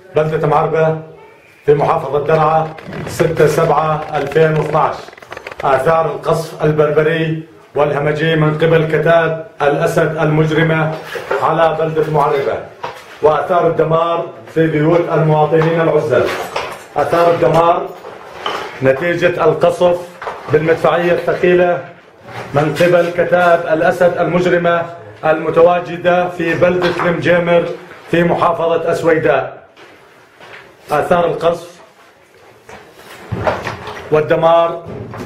بلدة معربة في محافظة درعا 6/7/2012. آثار القصف البربري والهمجي من قبل كتائب الأسد المجرمة على بلدة معربة، وآثار الدمار في بيوت المواطنين العزل. آثار الدمار نتيجة القصف بالمدفعية الثقيلة من قبل كتائب الأسد المجرمة المتواجدة في بلدة المجامر في محافظة السويداء. آثار القصف والدمار،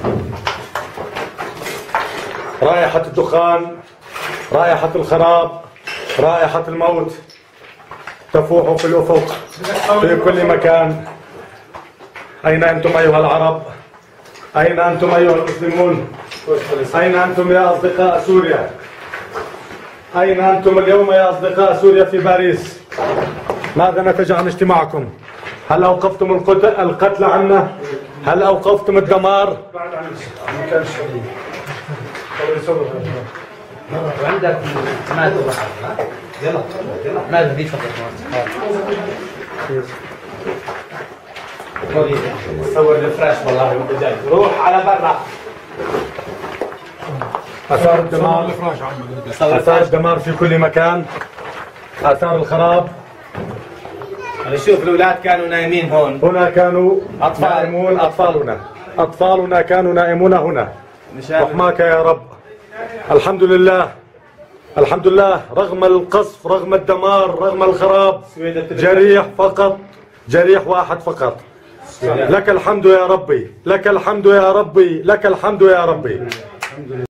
رائحة الدخان، رائحة الخراب، رائحة الموت تفوح في الأفق في كل مكان. أين أنتم أيها العرب؟ أين أنتم أيها المسلمون؟ أين أنتم يا أصدقاء سوريا؟ أين أنتم اليوم يا أصدقاء سوريا في باريس؟ ماذا نتج عن اجتماعكم؟ هل أوقفتم القتل عنا؟ هل أوقفتم الدمار؟ وعندك ماذا في فقط صور الفراش والله وانت جاي روح على برا. آثار الدمار، آثار الدمار في كل مكان، آثار الخراب. شوف الأولاد كانوا نايمين هون، هنا كانوا نائمون أطفالنا كانوا نائمون هنا. رحماك يا رب. الحمد لله، الحمد لله، رغم القصف، رغم الدمار، رغم الخراب، جريح فقط، جريح واحد فقط. لك الحمد يا ربي، لك الحمد يا ربي، لك الحمد يا ربي.